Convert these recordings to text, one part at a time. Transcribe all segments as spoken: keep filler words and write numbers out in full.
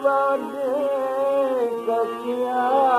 वाले कसिया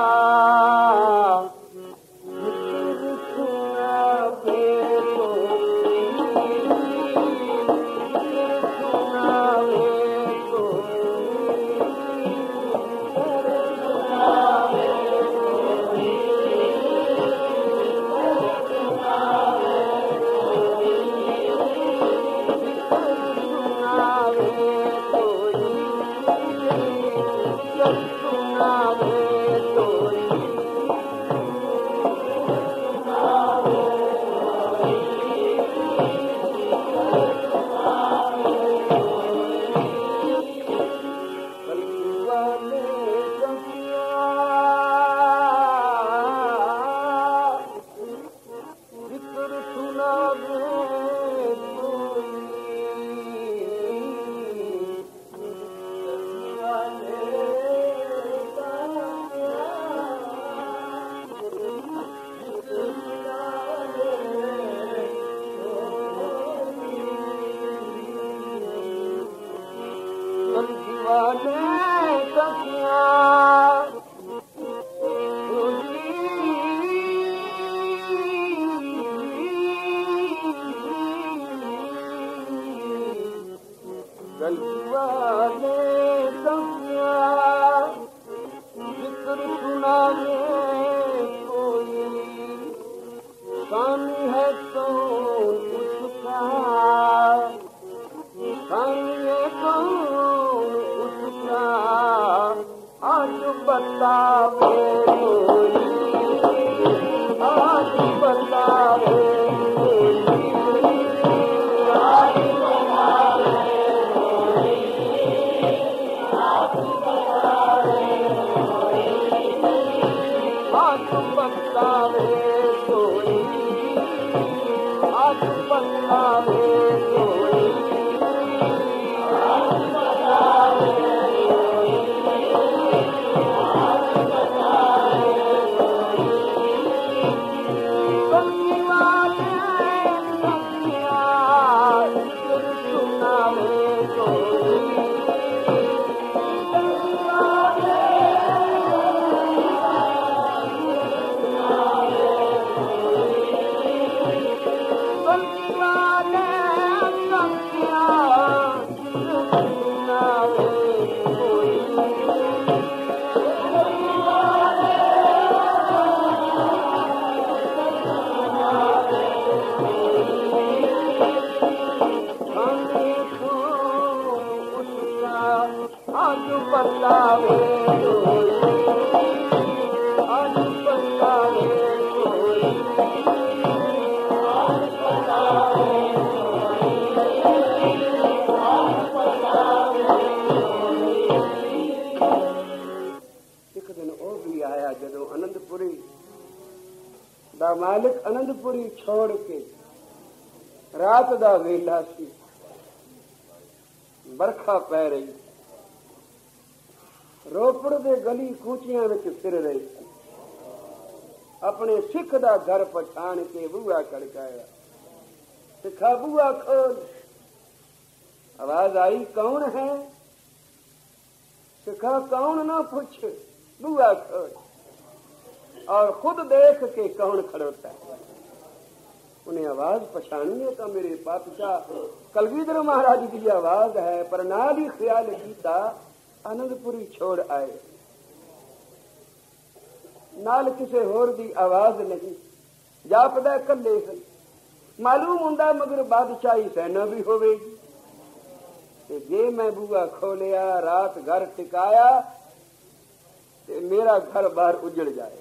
मालिक आनंदपुरी छोड़ के रात दा वेला सी बरखा पै रही रोपड़ दे गली कूचियां विच फिर रही अपने सिख दा घर पछाण के बूहा खड़काया सिखा बूहा खोल आवाज आई कौन है सिखा कौन ना पूछ बूहा खोल और खुद देख के कौन खड़ोता है उन्हें आवाज पछानी है तो मेरे पातशाह कलगीधर महाराज की आवाज है पर नाल ही ख्याल कीता आनंदपुरी छोड़ आए नाल किसे होर दी आवाज नहीं जापदा कल्ले हैं मालूम हुंदा मगर बादशाही सेना भी होवेगी ते जे मैं बूहा खोलिया रात घर टिकाया ते मेरा घर बाहर उजड़ जाए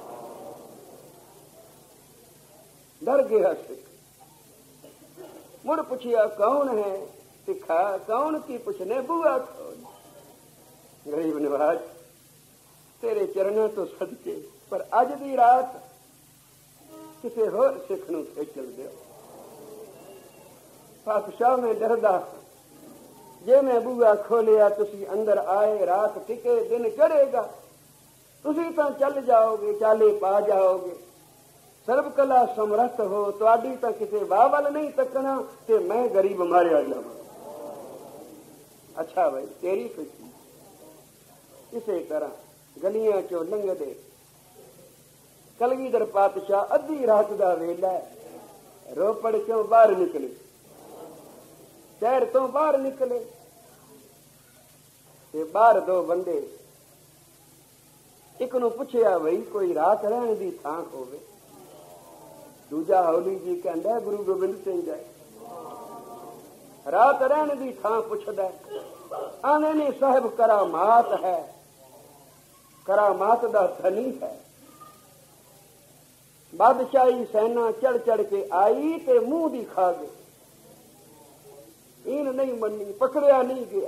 डर गया सिख मुड़ पूछिया कौन है सिखा कौन की पूछने बूहा खोल गरीब नवाज तेरे चरणों तो सदके पर अज दी रात किसी होर सिख नूं खेचल दो पातशाह में डरदा जे मैं बूहा खोलिया तुसी अंदर आए रात टिके दिन चढ़ेगा तुसी तो चल जाओगे चाले पा जाओगे सर्व कला समर्थ हो तुहाडी तो किसी वाह वाल नहीं तकना ते मैं गरीब मारिया जावां अच्छा भाई तेरी खुशी ਇਸੇ ਤਰ੍ਹਾਂ ਗਲੀਆਂ ਚੋਂ ਲੰਘਦੇ ਕਲਗੀਧਰ ਪਾਤਸ਼ਾਹ ਅੱਧੀ ਰਾਤ ਦਾ ਵੇਲਾ ਰੋਪੜ ਚੋਂ ਬਾਹਰ ਨਿਕਲੇ, ਸ਼ਹਿਰ ਤੋਂ ਬਾਹਰ ਨਿਕਲੇ ਤੇ ਬਾਹਰ ਦੋ ਬੰਦੇ, ਇੱਕ ਨੂੰ ਪੁੱਛਿਆ ਬਈ ਕੋਈ ਰਾਤ ਰਹਿਣ ਦੀ ਥਾਂ ਹੋਵੇ। ਦੂਜਾ ਹੌਲੀ ਜੀ ਕਹਿੰਦਾ ਗੁਰੂ ਗੋਬਿੰਦ ਸਿੰਘ ਜੀ ਰਾਤ ਰਹਿਣ ਦੀ ਥਾਂ ਪੁੱਛਦਾ। ਆਨੇ ਨੇ ਸਾਹਿਬ ਕਰਾਮਾਤ ਹੈ, ਕਰਾਮਾਤ ਦਾ ਧਨੀ ਹੈ। ਬਾਦਸ਼ਾਹੀ ਸੈਨਾ ਚੜ ਚੜ ਕੇ ਆਈ ਤੇ ਮੂੰਹ ਦੀ ਖਾ ਗਈ, ਇਹਨ ਨਹੀਂ ਮੰਨੀ, ਪਕੜਿਆ ਨਹੀਂ ਗਿਆ।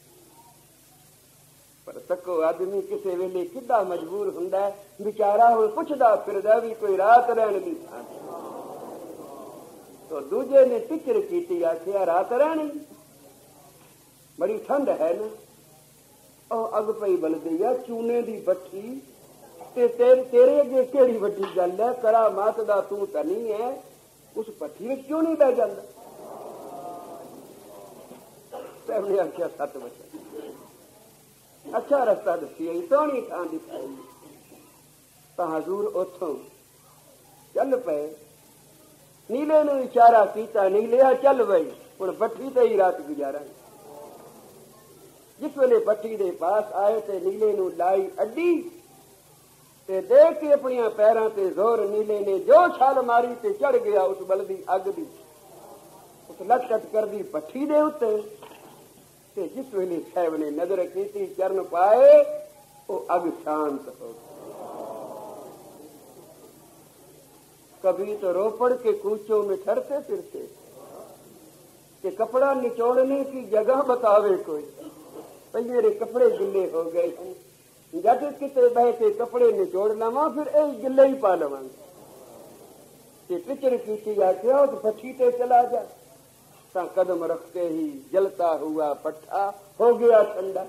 ਪਰ ਤੱਕੋ ਆਦਮੀ ਕਿਸੇ ਵੇਲੇ ਕਿੱਡਾ ਮਜਬੂਰ ਹੁੰਦਾ, ਵਿਚਾਰਾ ਹੁਣ ਪੁੱਛਦਾ ਫਿਰਦਾ ਵੀ ਕੋਈ ਰਾਤ ਰਹਿਣ ਦੀ ਥਾਂ। ਤੋ ਦੂਜੇ ਨੇ ਟਿਚਰ ਕੀਤੀ, ਆਖਿਆ ਰਾਤ ਰਹਿਣੀ, ਬੜੀ ਠੰਡ ਹੈ ਨਾ। ਉਹ ਅੱਗ ਪਈ ਬਲਦੀ ਆ, ਚੂਨੇ ਦੀ ਬੱਠੀ ਤੇ ਤੇਰੇ ਅੱਗੇ ਕਿਹੜੀ ਵੱਡੀ ਗੱਲ ਹੈ, ਕਰਾਮਾਤ ਦਾ ਤੂੰ ਤਾਂ ਨਹੀਂ ਹੈ, ਉਸ ਭੱਠੀ ਵਿੱਚ ਕਿਉਂ ਨਹੀਂ ਬਹਿ ਜਾਂਦਾ? ਸਾਹਿਬ ਨੇ ਆਖਿਆ ਸੱਤ ਵਚਨ, ਅੱਛਾ ਰਸਤਾ ਦੱਸੀਏ, ਸੋਹਣੀ ਥਾਂ ਦਿਖਾਈ। ਤਾਂ ਹਜ਼ੂਰ ਉੱਥੋਂ ਚੱਲ ਪਏ। ਨੀਲੇ ਨੂੰ ਇਸ਼ਾਰਾ ਕੀਤਾ, ਨੀਲਿਆ ਚੱਲ ਬਈ, ਹੁਣ ਭੱਠੀ ਤੇ ਹੀ ਰਾਤ ਗੁਜ਼ਾਰਾਂਗੇ। ਜਿਸ ਵੇਲੇ ਭੱਠੀ ਦੇ ਪਾਸ ਆਏ ਤੇ ਨੀਲੇ ਨੂੰ ਲਾਈ ਅੱਡੀ ਤੇ ਦੇਖ ਕੇ ਆਪਣੀਆਂ ਪੈਰਾਂ ਤੇ ਜ਼ੋਰ, ਨੀਲੇ ਨੇ ਜੋ ਛਾਲ ਮਾਰੀ ਤੇ ਚੜ ਗਿਆ ਉਸ ਬਲਦੀ ਅੱਗ ਦੀ, ਉਸ ਲਟਕਟ ਕਰਦੀ ਭੱਠੀ ਦੇ ਉੱਤੇ। ਤੇ ਜਿਸ ਵੇਲੇ ਸਾਹਿਬ ਨੇ ਨਜ਼ਰ ਕੀਤੀ, ਚਰਨ ਪਾਏ, ਉਹ ਅੱਗ ਸ਼ਾਂਤ ਹੋ ਗਈ। कभी तो रोपड़ के कूचों में ठहरते फिरते कि कपड़ा निचोड़ने की जगह बतावे कोई, भाई मेरे कपड़े गिले हो गए, जब किते बह के कपड़े निचोड़ लवा फिर ए गिले ही पा लवांगे। पिचर की आख्या उस भट्ठी ते चला जा। ता कदम रखते ही जलता हुआ पट्टा हो गया ठंडा।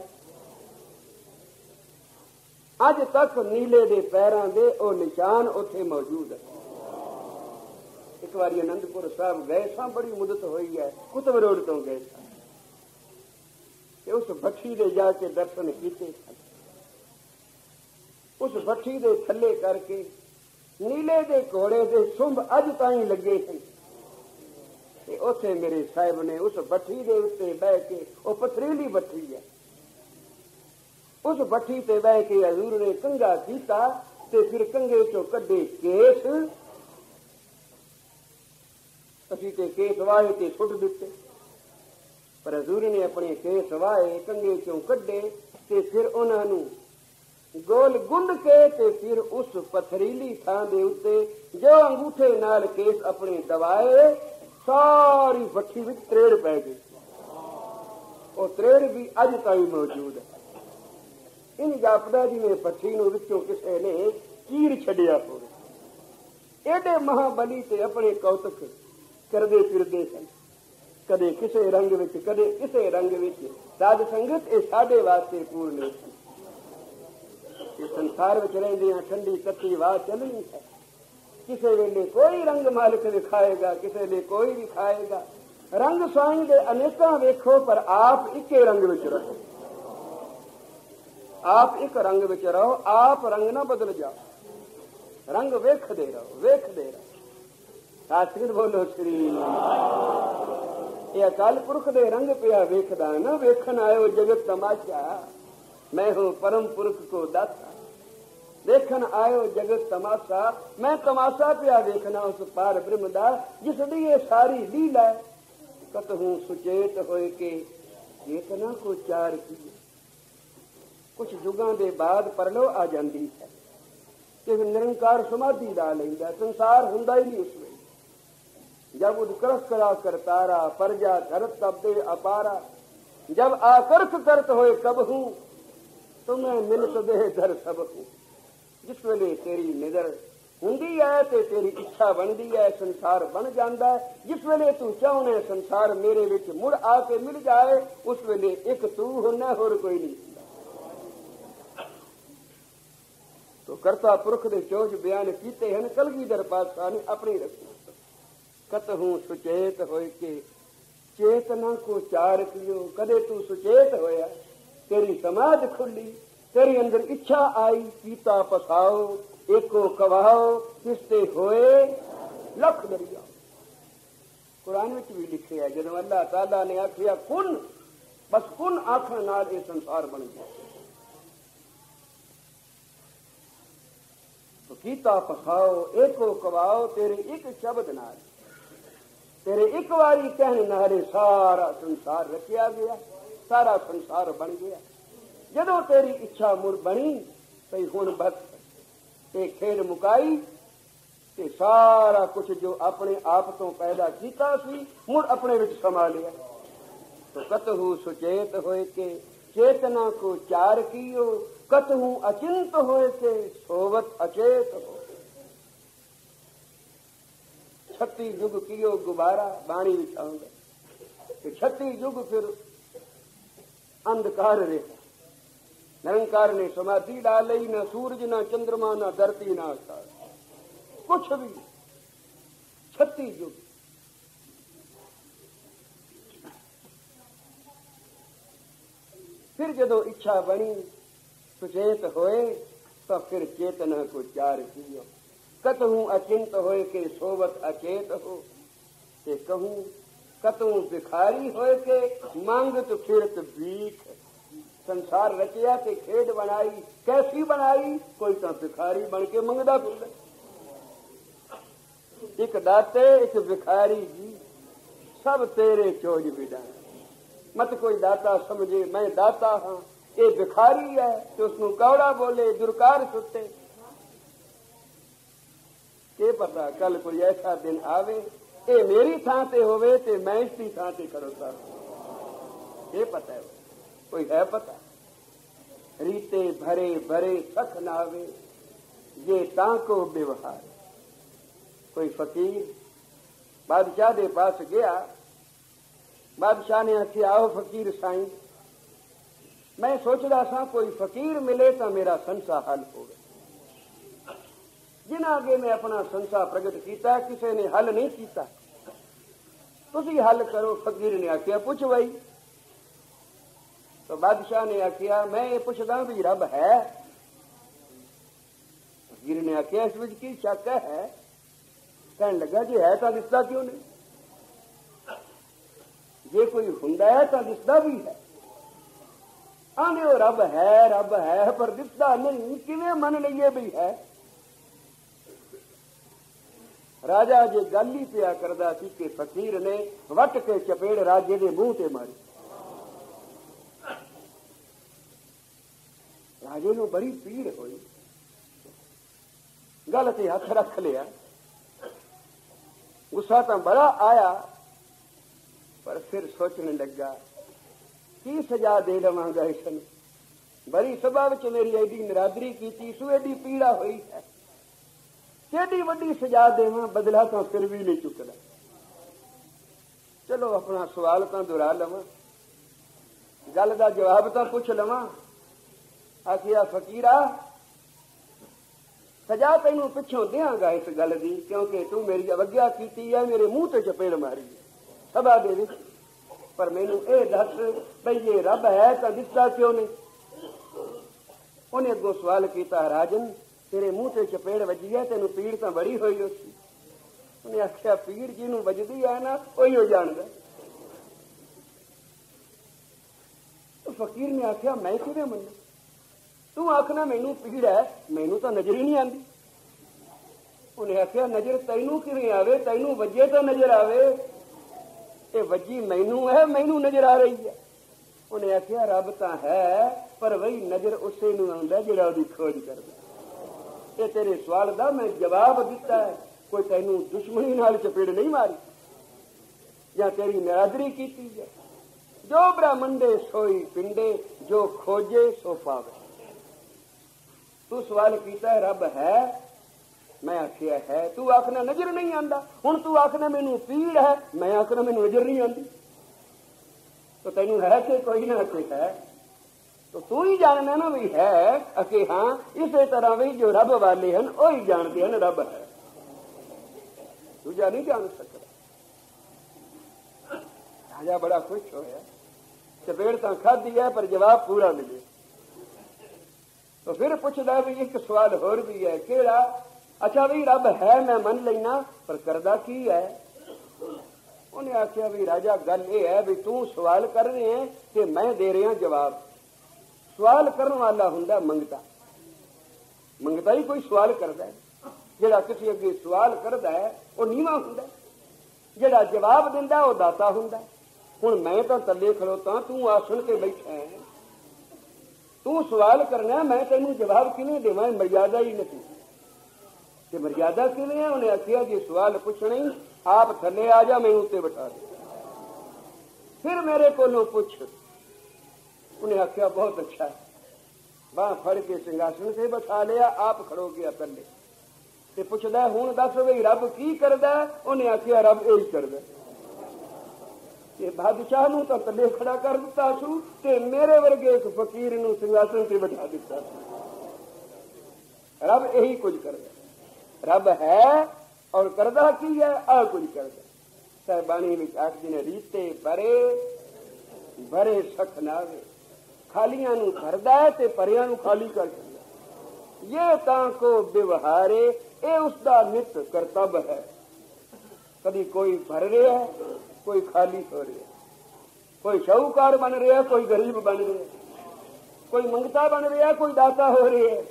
अज तक नीले दे पैरां दे ओ निशान उत्थे मौजूद है। एक बार आनंदपुर साहब गए सा, बड़ी मुदत हुई है, कुतब रोड तो गए थे, उस भट्ठी दे जाके दर्शन किए। उस भट्ठी दे थले करके नीले दे घोड़े दे सुंभ अज ताई लगे थे। उथे मेरे साहिब ने उस भट्ठी दे उत्ते बह के, वो पथरीली भट्ठी है, उस भट्ठी ते बह के हजूर ने कंघा कीता ते फिर कंघे चो कड्डे केस, असी ते केस वाहे ते सुट दिते। पर हजूर ने अपने केस वाहे, कंघे चों कड्डे ते फिर उन्होंने गोल गुंड के ते फिर उस पथरीली थां दे उत्ते जो अंगूठे नाल केस अपने दबाए, सारी भट्ठी विच त्रेड़ पै गई। वो त्रेड़ भी अज ताई मौजूद है। इन जापदा जिवें भट्ठी नूं विचों किसे ने चीर छड्डिया होवे। एडे महाबली ते अपने कौतक करदे फिरदे सन, कदे किसे रंग विच, कदे किसे रंग विच। साध संगत ये साडे वास्ते पूर्ण सन। ये संसार विच रहिंदियां ठंडी तत्ती वाह चलनी है। किसे वेले कोई रंग मालिक दिखाएगा, किसे वेले कोई दिखाएगा। रंग स्वाई दे अनेकां वेखो, पर आप इके रंग विच रहो। आप एक रंग विच रहो, आप रंग ना बदल जाओ, रंग वेखदे रहो, वेखदे रहो। सासगीत बोलो श्री। ये अकाल पुरख दे रंग पिया वेखदा ना, वेखन आयो जगत तमाशा, मैं हूं परम पुरख को दाता। देखन आयो जगत तमाशा, मैं तमाशा पिया देखना उस पार ब्रह्म दा, जिस दी ये सारी लीला। कतहूं सुचेत होए के चेतना को चार की। कुछ जुगां दे बाद परलो आ जाती है कि निरंकार समाधि ला लैंदा, संसार हुंदा ही नहीं उस वे। जब उत्कर्ष करा करतारा, परजा करत तब दे अपारा। जब आकर्ष करत होए कब हूं, तुम्हें मिलत दे धर सब हूं। जिस वेले तेरी निदर हुंदी है ते तेरी इच्छा बनती है, संसार बन जाता है। जिस वेले तू चाहने संसार मेरे विच मुड़ आके मिल जाए, उस वेले एक तू होना, होर कोई नहीं। तो करता पुरख दे चोज बयान कीते हैं कलगीधर पातशाह ने अपनी रचना। कतहूं सुचेत होए के चेतना को चार कियो। कदे तू सुचेत होया, तेरी समाज खुली, तेरे अंदर इच्छा आई, पीता पसाओ, एको कवाओ, किसते होए लख दरिया। कुरान में भी लिखे है, जब अल्लाह ताला ने आखिया कुन, बस कुन आखण नाल ये संसार बन गया। तो कीता पसाओ, एको कवाओ, तेरे एक शब्द नाल, तेरे एक बारी कहने नाले सारा संसार रचिया गया, सारा संसार बन गया। जदों तेरी इच्छा मुड़ बनी तो हुण बस ते खेड मुकाई ते सारा कुछ जो अपने आप तो पैदा किया सी मुड़ अपने विच समा लिया। तो कतहु सुचेत होए के चेतना को चार कियो, कतहु अचिंत होए के सोवत अचेत हो। छत्ती युग कियो गुबारा बाणी बिछाऊंगा, छत्ती युग फिर अंधकार रहे। निरंकार ने समाधि डाली, न सूरज न चंद्रमा न धरती न आकाश, कुछ भी। छत्ती युग फिर जदों इच्छा बनी सुचेत होए तो फिर चेतना को चार कियो। कतहु अचिंत होए के सोवत अचेत हो, ते कहूं कतहु भिखारी होए के मांगत फिरत भीख। संसार रचिया ते खेड बनाई, कैसी बनाई? कोई तो भिखारी बन के मंगदा फिरदा। एक दाते एक भिखारी जी, सब तेरे चोज विदान। मत कोई दाता समझे मैं दाता हाँ, ये भिखारी है तो उसनू कौड़ा बोले, दुरकार सुते। के पता कल कोई ऐसा दिन आवे ए मेरी थां ते होवे ते मैं इसकी थां ते खड़ोता हूं। ये पता है, कोई है पता? रीते भरे भरे सख नावे, ये ताको व्यवहार। कोई फकीर बादशाह दे पास गया, बादशाह ने आखिया आओ फकीर साईं, मैं सोच रहा था कोई फकीर मिले तो मेरा संसा हल हो गया। जिन आगे मैं अपना संसा प्रगट किया, किसी ने हल नहीं किया, तुसी हल करो। फकीर ने आखिया पुछ भाई। तो बादशाह ने आखिया मैं ये पुछदा भी रब है? फकीर ने आखिया इस विच की शक है? कहने लगा जी है तो दिसदा क्यों नहीं? जे कोई हुंदा है तो दिसदा भी है। आने वो रब है रब है पर दिसदा नहीं, किवें मन लईए भी है? राजा जे गल ही पिया करदा सी कि फकीर ने वट के चपेड़ राजे दे मुंह ते मारी। राजे नूं बड़ी पीड़ हुई, गल ते हथ रख लिया। गुस्सा तो बड़ा आया, पर फिर सोचने लगा की सजा दे लवांगा इसनूं। बड़ी सभा विच मेरी एडी निरादरी की सू, एडी पीड़ा हुई है, केडी वड्डी सजा देवां, बदला तो फिर भी नहीं चुकदा। चलो अपना सवाल तो दोहरा लवां, गल दा जवाब तो पुछ लवां। आखिया फकीरा सजा तैनूं पिछों देंगा इस गल दी, क्योंकि तू मेरी अवज्ञा की है, मेरे मुंह ते चपेड़ मारी है सभा दे विच। पर मैनू ये दस भई ये रब है तो दिसदा क्यों नहीं? उन्हें अगों सवाल किया, राजन तेरे मुंह ते चपेड़ वजी है, तेनू पीड़ तो बड़ी हुई उसी। उन्हें आख्या पीड़ जिन्हों वजदी है ना वही हो जानदा। तो फकीर ने आख्या मैं किवें मन्ना? तू आखना मैनू पीड़ है, मैनू तो नजर ही नहीं आती। उन्हें आख्या नजर तैनू किवें आवे? तैनू वजे तो नजर आवे, ये वजी मैनू है, मैनू नजर आ रही है। उन्हें आख्या रब तो है, पर वही नजर उसे नूं आउंदा जिहड़ा उहदी खोज करदा। ये तेरे सवाल दा मैं जवाब दिता है। कोई तैनू दुश्मनी नाल चपेड़ नहीं मारी या तेरी निरादरी की है। जो ब्राह्मंडे सोई पिंडे, जो खोजे सो पावे। तू सवाल किया है रब है, मैं आखिया है। तू आखना नजर नहीं आंदा, हुण तू आखना मैनू पीड़ है, मैं आखना मैनू नजर नहीं आंदी। तो तैनू है कि कोई ना कि है? तो तू ही जानना ना भी है कि हाँ। इसे तरह भी जो रब वाले हैं वो ही जानते हैं रब है, दूजा नहीं जान सकता। राजा बड़ा खुश होया, चपेड़ तो खाधी है पर जवाब पूरा मिले। तो फिर पूछदा भी एक सवाल होर भी है, केड़ा? अच्छा भी रब है मैं मन लेना, पर करदा की है? उन्हें आख्या भी राजा गल ये है भी तू सवाल कर रहे हैं कि मैं दे रहा जवाब। सवाल करने वाला हुंदा मंगता, मंगता ही कोई सवाल करता है। जेड़ा किसी अगे सवाल करता है वो नीवा हुंदा, जेड़ा जवाब दिंदा वो दाता हुंदा। हुण मैं तो तले खड़ोता, तू आसन ते बैठा है, तू सवाल करना, मैं तेनू जवाब किवें देवां? मर्यादा ही नहीं कि मर्यादा किवें है? उन्हें आखिया जी सवाल पूछने आप थले आ जा, मैं उत्ते बैठा दे, फिर मेरे कोलों पूछ। उन्हें आखिया बहुत अच्छा है, बाह फड़ के सिंहासन से बैठा लिया, आप खड़ो गया थले ते पुछदा हुण दस बई रब की करदा? उन्हें आखिया रब यही करदा कि बादशाह नूं तां थले खड़ा कर दिता सू ते मेरे वर्गे एक फकीर नूं सिंहासन से बैठा दिता सू। रब यही कुछ करदा, रब है और करदा की है? आ कुछ करदा। साहिबानी विच आखदे ने रीते भरे भरे सख नावे, खालियां नूं भरदा है ते भरियां नूं खाली कर दिंदा। ये तां को व्यवहारे, ये उसका नित करतब है। कभी कोई भर रहा है, कोई खाली हो रहा है, कोई शाहूकार बन रहा है, कोई गरीब बन रहा है, कोई मंगता बन रहा है, कोई दाता हो रहा है।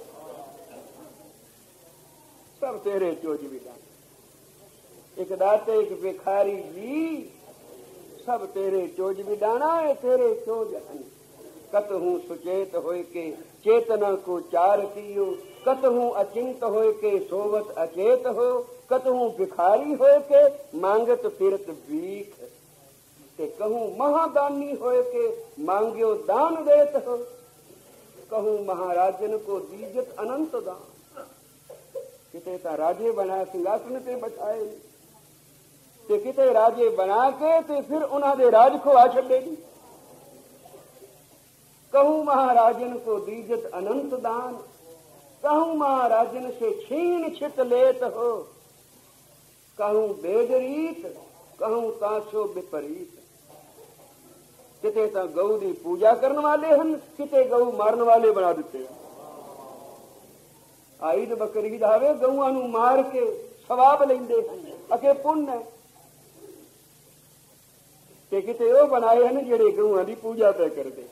सब तेरे चोज विधान, एक दाते एक भिखारी जी, सब तेरे चोज विदाना है, तेरे चोज हन। कतहूं सुचेत होय के चेतना को चार कियो, कतहूं अचिंत होय के सोवत अचेत हो, कतहूं भिखारी होय के मांगत फिरत भीख, ते कहूं महादानी होय के मांग्यो दान देत हो, कहूं महाराजन को दीजत अनंत दान। किते ता राजे बना सिंहासन ते बैठाए ते किते राजे बना के ते फिर उन्हां दे राज को आ छड्डेगी। कहूं महाराजन को दीजत अनंत दान, कहूं महाराजन से छीन छित लेत हो, कहूं बेदरीत, कहूं ताशो विपरीत। किते ता गऊ दी पूजा करने वाले हन, किते गऊ मारने वाले बना दिते हैं। ईद बकरीद आवे गऊआं नूं मार के सवाब लेंदे हन, अगे पुण्य है। ते किते ओ बनाए हन जेड़े गऊआं दी पूजा पे करदे।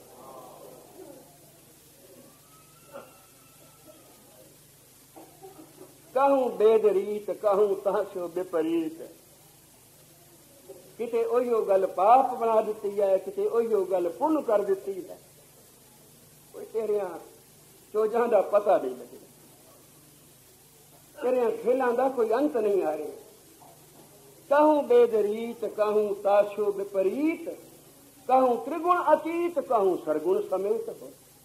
कहूं बेदरीत, कहूं ताशो विपरीत। किते ओहियो गल पाप बना दिती है, किते ओहियो गल पुण्य कर दिती है। कोई तेरिया चोजां दा पता नहीं लगे, तेरिया खेलां दा कोई अंत नहीं आ रहा। कहूं बेदरीत, कहूं ताशो विपरीत, कहूं त्रिगुण अतीत, कहूं सरगुण समेत हो।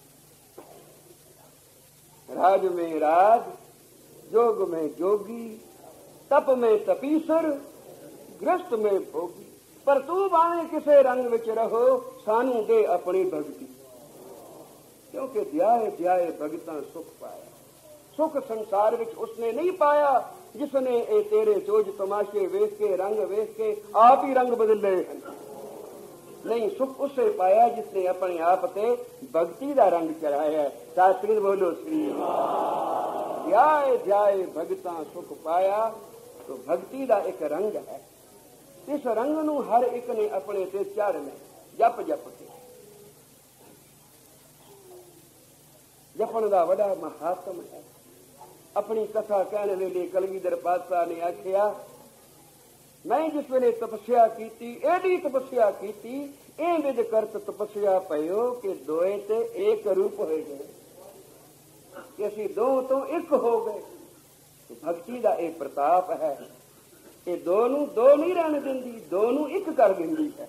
राज में राज, जोग में जोगी, तप में तपीसर, ग्रस्त में भोगी। पर तू भावे किसे रंग विच रहो, सानू दे अपनी भगती, क्योंकि ध्याए ध्याए भगतां सुख पाया। सुख संसार विच उसने नहीं पाया जिसने ए तेरे चोज तमाशे वेख के रंग वेख के आप ही रंग बदल रहे हैं। नहीं, सुख उससे पाया जिसने अपने आप से भक्ति का रंग चढ़ाया है। शास्त्री बोलो श्री ध्याए ध्याए भगतां सुख पाया। तो भक्ति का एक रंग है, इस रंग नू हर एक ने अपने ते चाढ़ना, जप जप के। जपन का बड़ा महात्म है। अपनी कथा कहने वेले कलगीधर पातशाह ने आखिया, मैं जिस वेले तपस्या की, एडी तपस्या की, ए विध करत तपस्या पयो कि दोए ते एक रूप हो गए, कि असी दो तो एक हो गए। तो भक्ति का एक प्रताप है, ये दोनों दो नहीं रहने देंदी, दोनों एक कर देंदी है।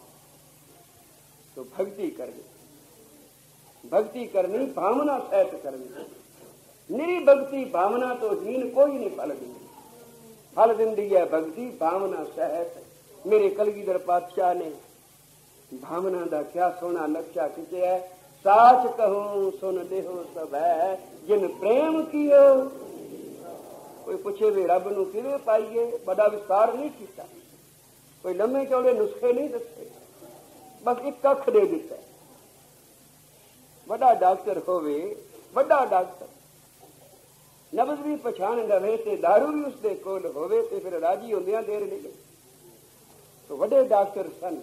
तो भक्ति करनी, भक्ति करनी भावना सहित करनी। निरी भक्ति भावना तो हीन कोई नहीं फल देंदी, फल देंदी है भक्ति भावना सहित। मेरे कलगीधर पातशाह ने भावना का क्या सोना लक्ष्य खिंचे है। साच कहूं सुन देहो सब है, जिन प्रेम कियो। कोई पूछे वे रब नू किवें पाइए, बड़ा विस्तार नहीं किया, कोई लम्बे चौड़े नुस्खे नहीं दसे, बस एक कख दे दिता। बड़ा डॉक्टर होवे ਵੱਡਾ ਡਾਕਟਰ ਨਬਜ਼ ਵੀ ਪਛਾਣ ਲਵੇ ਤੇ ਦਾਰੂ ਵੀ ਉਸਦੇ ਕੋਲ ਹੋਵੇ ਤੇ ਫਿਰ ਰਾਜੀ ਹੁੰਦਿਆਂ ਦੇਰ ਨਹੀਂ ਗਈ। ਤੋ ਵੱਡੇ ਡਾਕਟਰ ਸਨ,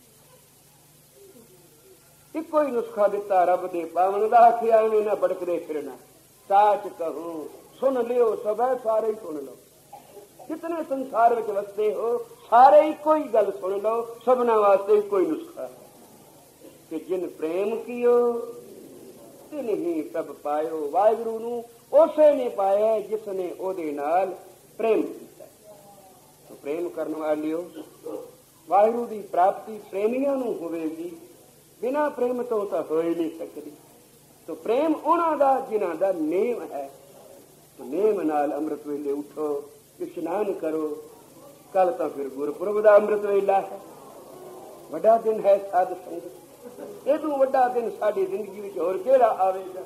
ਇੱਕੋ ਹੀ ਨੁਸਖਾ ਦਿੱਤਾ ਰੱਬ ਦੇ ਪਾਵਨ ਦਾ, ਆਖਿਆ ਐਵੇਂ ਨਾ ਭੜਕਦੇ ਫਿਰਨਾ, ਸਾਚ ਕਹੂੰ ਸੁਣ ਲਿਓ ਸਭੈ ਸਾਰੇ ਹੀ ਸੁਣ ਲਓ। ਜਿਤਨੇ ਸੰਸਾਰ ਵਿੱਚ ਵਸਦੇ ਹੋ ਸਾਰੇ ਇੱਕੋ ਹੀ ਗੱਲ ਸੁਣ ਲਓ, ਸਭਨਾਂ ਵਾਸਤੇ ਇੱਕੋ ਹੀ ਨੁਸਖਾ ਕਿ ਜਿਨ ਪ੍ਰੇਮ ਕੀਓ ਤਿਨ ਹੀ ਪ੍ਰਭ ਪਾਇਓ। ਵਾਹਿਗੁਰੂ ਨੂੰ ਉਸੇ ਨੇ ਪਾਇਆ ਜਿਸ ਨੇ ਉਹਦੇ ਨਾਲ ਪ੍ਰੇਮ ਕੀਤਾ। ਤੋ ਪ੍ਰੇਮ ਕਰਨ ਵਾਲਿਓ, ਵਾਹਿਗੁਰੂ ਦੀ ਪ੍ਰਾਪਤੀ ਪ੍ਰੇਮੀਆਂ ਨੂੰ ਹੋਵੇਗੀ, ਬਿਨਾਂ ਪ੍ਰੇਮ ਤੋਂ ਤਾਂ ਹੋ ਹੀ ਨਹੀਂ ਸਕਦੀ। ਤੋ ਪ੍ਰੇਮ ਉਹਨਾਂ ਦਾ ਜਿਨ੍ਹਾਂ ਦਾ ਨੇਮ ਹੈ। ਤੋ ਨੇਮ ਨਾਲ ਅੰਮ੍ਰਿਤ ਵੇਲੇ ਉਠੋ, ਇਸ਼ਨਾਨ ਕਰੋ। ਕੱਲ ਤਾਂ ਫਿਰ ਗੁਰਪੁਰਬ ਦਾ ਅੰਮ੍ਰਿਤ ਵੇਲਾ ਹੈ, ਵੱਡਾ ਦਿਨ ਹੈ ਸਾਧ ਸੰਗਤ। ਇਹ ਤੋਂ ਵੱਡਾ ਦਿਨ ਸਾਡੀ ਜ਼ਿੰਦਗੀ ਵਿੱਚ ਹੋਰ ਕਿਹੜਾ ਆਵੇਗਾ।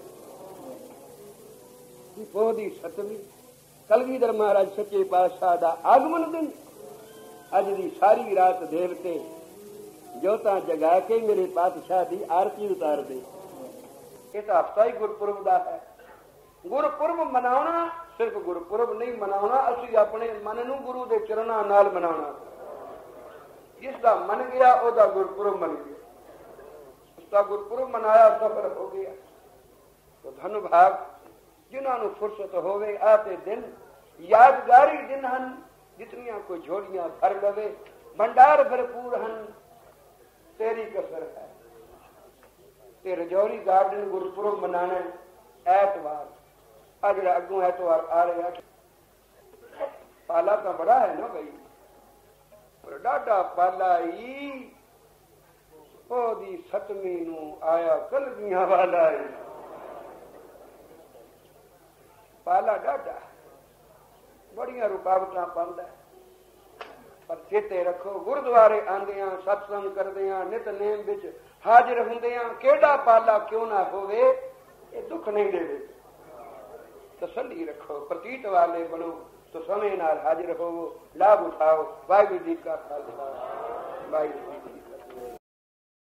ਪੋਹ ਦੀ ਸਤਵੀਂ ਕਲਗੀਧਰ ਮਹਾਰਾਜ ਸੱਚੇ ਪਾਤਸ਼ਾਹ ਦਾ ਆਗਮਨ ਦਿਨ। ਅੱਜ ਦੀ ਸਾਰੀ ਰਾਤ ਦੇਵਤੇ ਜੋਤਾਂ ਜਗਾ ਕੇ ਮੇਰੇ ਪਾਤਸ਼ਾਹ ਦੀ ਆਰਤੀ ਉਤਾਰਦੇ। ਇਹ ਤਾਂ ਹਫ਼ਤਾ ਹੀ ਗੁਰਪੁਰਬ ਦਾ ਹੈ। ਗੁਰਪੁਰਬ ਮਨਾਉਣਾ ਸਿਰਫ ਗੁਰਪੁਰਬ ਨਹੀਂ ਮਨਾਉਣਾ, ਅਸੀਂ ਆਪਣੇ ਮਨ ਨੂੰ ਗੁਰੂ ਦੇ ਚਰਨਾਂ ਨਾਲ ਮਨਾਉਣਾ। ਜਿਸ ਦਾ ਮਨ ਗਿਆ ਉਹਦਾ ਗੁਰਪੁਰਬ ਮਨ ਗਿਆ, ਉਸਦਾ ਗੁਰਪੁਰਬ ਮਨਾਇਆ ਸਫਲ ਹੋ ਗਿਆ। ਤੋ ਧੰਨ ਭਾਗ ਜਿਨ੍ਹਾਂ ਨੂੰ ਫੁਰਸਤ ਹੋਵੇ। ਆਹ ਤੇ ਦਿਨ ਯਾਦਗਾਰੀ ਦਿਨ ਹਨ, ਜਿਤਨੀਆਂ ਕੋਈ ਝੋਲੀਆਂ ਭਰ ਲਵੇ, ਭੰਡਾਰ ਭਰਪੂਰ ਹਨ। ਤੇਰੀ ਕਸਰ ਹੈ ਤੇ ਰਜੌਰੀ ਗਾਰਡਨ ਗੁਰਪੁਰਬ ਮਨਾਣਾ ਐਤਵਾਰ। ਆ ਜਿਹੜਾ ਅੱਗੋਂ ਐਤਵਾਰ ਆ ਰਿਹਾ, ਪਾਲਾ ਤਾਂ ਬੜਾ ਹੈ ਨਾ ਬਈ, ਪਰ ਡਾਢਾ ਪਾਲਾ ਹੀ। ਉਹਦੀ ਸਤਵੀਂ ਨੂੰ ਆਇਆ ਕਲਗੀਆਂ ਵਾਲਾ ਹੀ। ਪਾਲਾ ਡਾਢਾ ਬੜੀਆਂ ਰੁਕਾਵਟਾਂ ਪਾਉਂਦਾ, ਪਰ ਚੇਤੇ ਰੱਖੋ ਗੁਰਦੁਆਰੇ ਆਉਂਦਿਆਂ, ਸਤਸੰਗ ਕਰਦਿਆਂ, ਨਿਤਨੇਮ ਵਿੱਚ ਹਾਜ਼ਰ ਹੁੰਦਿਆਂ ਕਿਹੜਾ ਪਾਲਾ ਕਿਉਂ ਨਾ ਹੋਵੇ, ਇਹ ਦੁੱਖ ਨਹੀਂ ਦੇਵੇ। ਤਸੱਲੀ ਰੱਖੋ, ਪ੍ਰਤੀਤ ਵਾਲੇ ਬਣੋ, तो समय नाल हाजिर हो, लाभ उठाओ। वाहिगुरू जी का खालसा, वाहिगुरू।